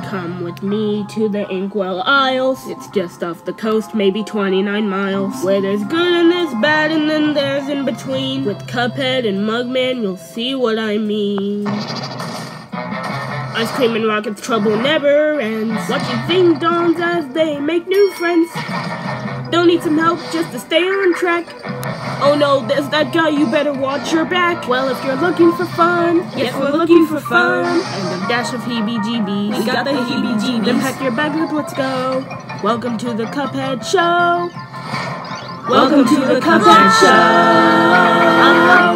Come with me to the Inkwell Isles. It's just off the coast, maybe 29 miles. Where there's good and there's bad and then there's in between. With Cuphead and Mugman, you'll see what I mean. Ice cream and rockets, trouble never ends. Watching things dawns as they make new friends. Don't need some help just to stay on track. Oh no, there's that guy, you better watch your back. Well, if you're looking for fun, yes, we're looking for fun. And a dash of heebie-jeebies. We got the heebie-jeebies. Then pack your bag up, let's go. Welcome to the Cuphead Show. Welcome to the Cuphead Show.